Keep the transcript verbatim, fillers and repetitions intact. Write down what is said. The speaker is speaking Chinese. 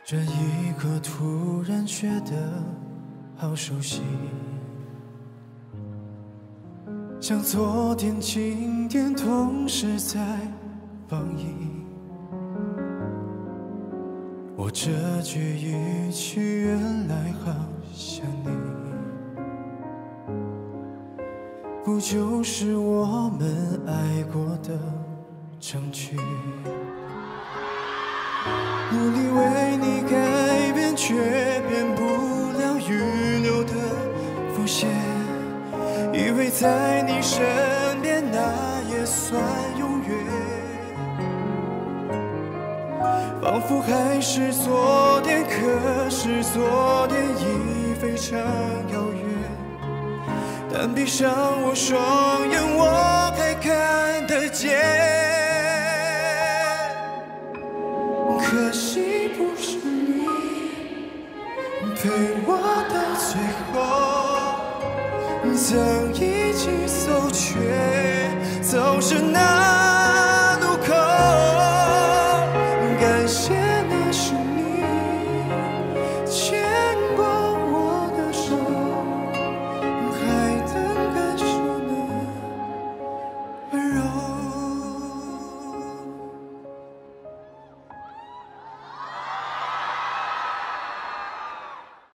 这一刻突然觉得好熟悉，像昨天今天同时在放映。我这句语气原来好像你，不就是我们爱过的证据？努力为你改变，却变不了预留的伏线。以为在你身边，那也算永远。仿佛还是昨天，可是昨天已非常遥远。但闭上我双眼，我还看得见。可惜不是你陪我到最后，曾一起走，却走失那